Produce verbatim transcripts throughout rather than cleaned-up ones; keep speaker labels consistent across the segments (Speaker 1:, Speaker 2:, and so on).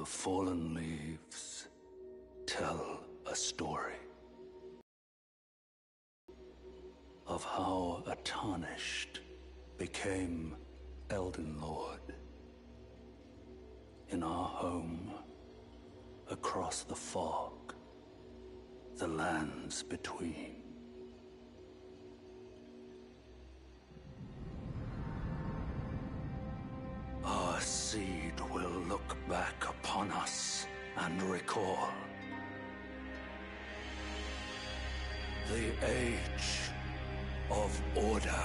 Speaker 1: The fallen leaves tell a story of how a tarnished became Elden Lord in our home across the fog, the lands between. Our seed will look back upon us and recall the age of order.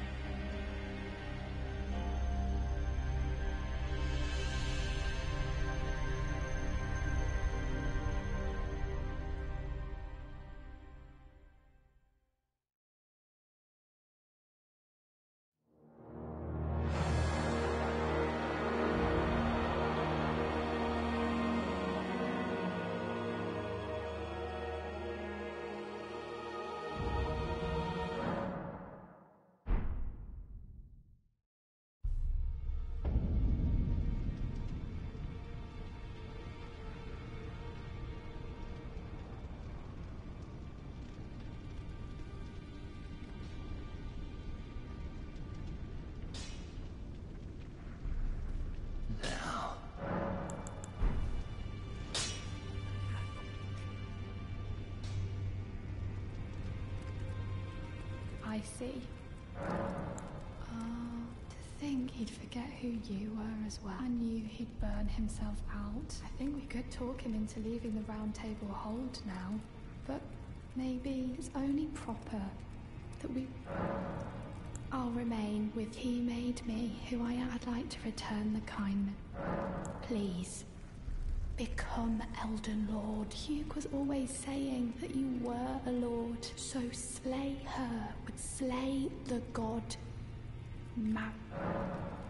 Speaker 2: I see. Oh, to think he'd forget who you were as well. I knew he'd burn himself out. I think we could talk him into leaving the Round Table Hold now. But maybe it's only proper that we... I'll remain with he made me who I am. I'd like to return the kindness. Please. Become Elden Lord. Hugh was always saying that you were a lord, so slay her would slay the god. Ma